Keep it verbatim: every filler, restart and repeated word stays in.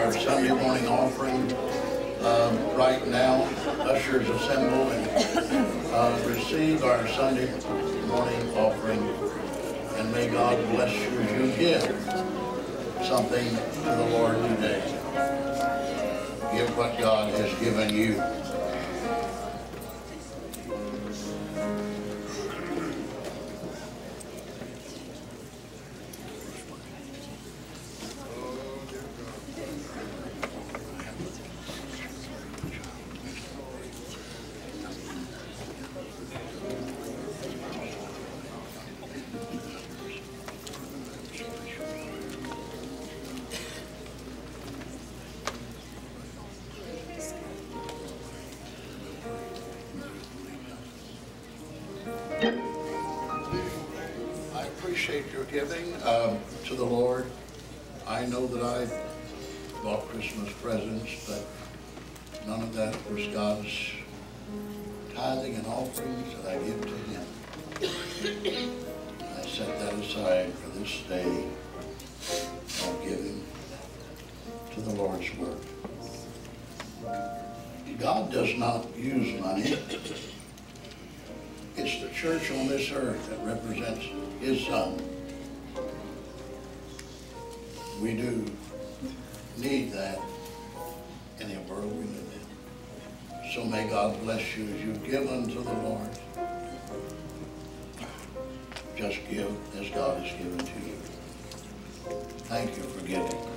our Sunday morning offering um, right now. Ushers assemble and uh, receive our Sunday morning offering. And may God bless you as you give something to the Lord today. Give what God has given you. I appreciate your giving um, to the Lord. I know that I bought Christmas presents, but none of that was God's tithing and offerings that I give to Him. I set that aside for this day of giving to the Lord's work. God does not use money. It's the church on this earth that represents His Son. We do need that in the world we live in. So may God bless you as you give unto the Lord. Just give as God has given to you. Thank you for giving.